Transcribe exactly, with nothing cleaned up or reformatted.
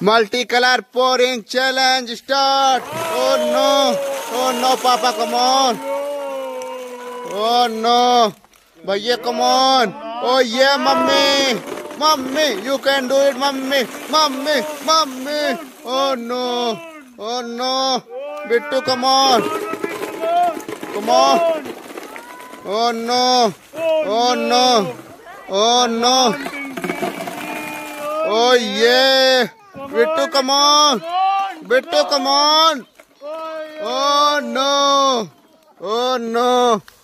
Multicolor pouring challenge start. Oh no. Oh no, Papa, come on. Oh no. Bhaiya, come on. Oh yeah, Mummy. Mummy, you can do it, Mummy. Mummy, Mummy. Oh no. Oh no. Bittu, come on. Come on. Oh no. Oh no. Oh no. Oh yeah. Bittu, come on. Bittu, come on. Oh no. Oh no.